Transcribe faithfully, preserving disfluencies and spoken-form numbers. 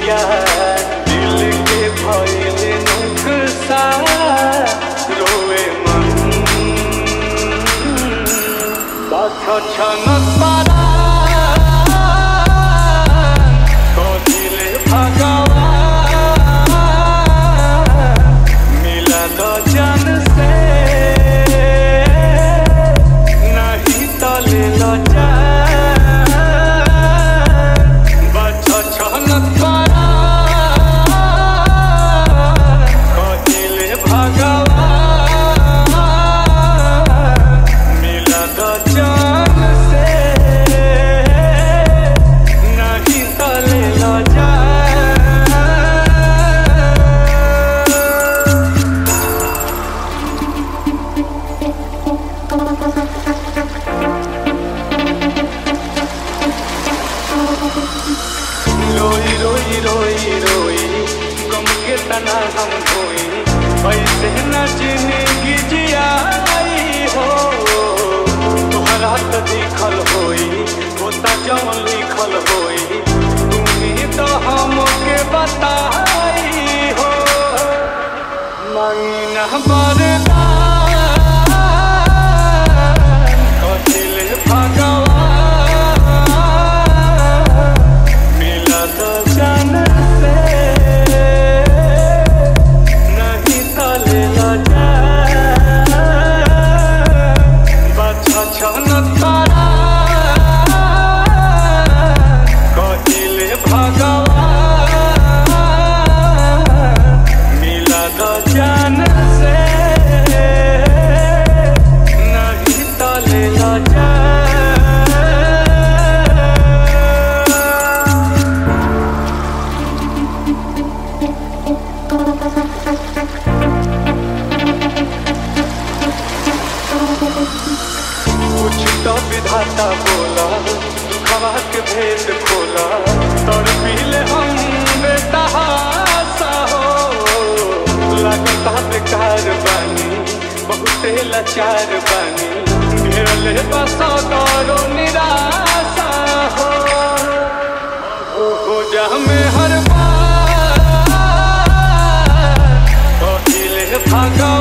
यार दिल के भइल नुकसान रोए मन बात छनक पारा कदिले भगवान मिला तो जान से नहीं तो ले लो रोई रोई रोई रोई गम के तना हम धोई ऐसे न जिंदगी जियाई हो तोहरा तो लिखल होई होता जवन लिखल होई तुम्ही तो हमके बताई हो मांगी न बरदान कदिले भगवान कुछ तो विधाता बोला दुखवा के भेद खोला तोर पीले हम बेतहासा हो लगता बेकार बानी बहुते लाचार बानी घेरले बसा करो निराशा हो हो जा में हर बार कदिले भगवान